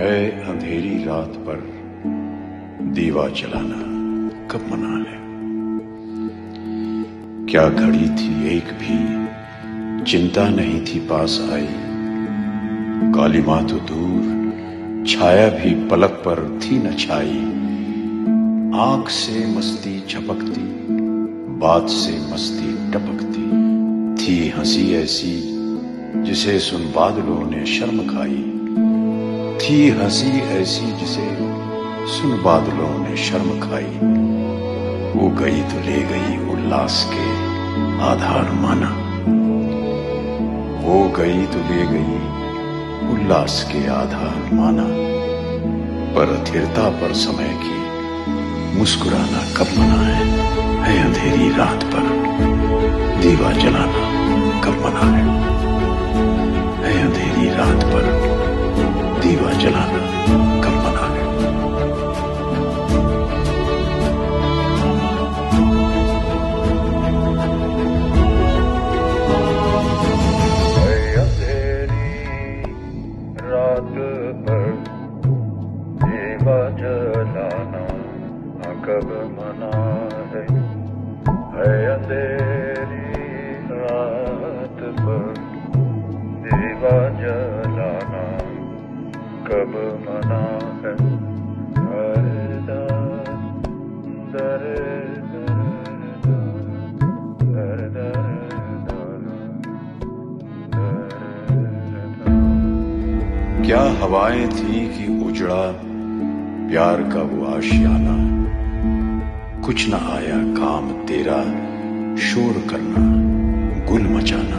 है अंधेरी रात पर दीवा जलाना कब मना है। क्या घड़ी थी एक भी चिंता नहीं थी पास आई। कालिमा तो दूर छाया भी पलक पर थी न छाई। आंख से मस्ती झपकती बात से मस्ती टपकती। थी हंसी ऐसी जिसे सुन बादलों ने शर्म खाई। थी हंसी ऐसी जिसे सुन बादलों ने शर्म खाई। वो गई तो ले गई उल्लास के आधार माना। वो गई तो ले गई उल्लास के आधार माना। पर अस्थिरता पर समय की मुस्कुराना कब मना है अंधेरी रात पर दीवा जलाना कब मना है अंधेरी रात पर दीवा जलाना कब मना है। अंधेरी रात पर दीवा जलाना कब मना है अंधेरी रात पर दीवा जलाना कब मना है। क्या हवाएं थी कि उजड़ा प्यार का वो आशियाना। कुछ न आया काम तेरा शोर करना गुल मचाना।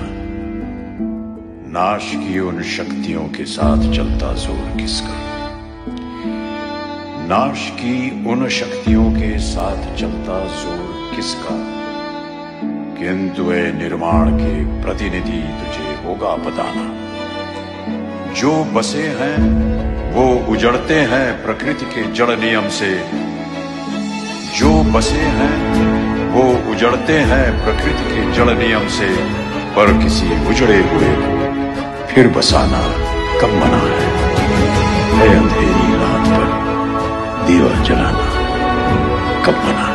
नाश की उन शक्तियों के साथ चलता जोर किसका। नाश की उन शक्तियों के साथ चलता जोर किसका। किंतु ए निर्माण के प्रतिनिधि तुझे होगा बताना। जो बसे हैं वो उजड़ते हैं प्रकृति के जड़ नियम से। जो बसे हैं वो उजड़ते हैं प्रकृति के जड़ नियम से। पर किसी उजड़े हुए को फिर बसाना कब मना है अंधेरी रात पर दीवा जलाना कब मना है।